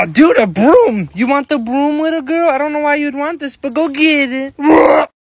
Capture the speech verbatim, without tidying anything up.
Oh, dude, a broom. You want the broom, little girl? I don't know why you'd want this, but go get it.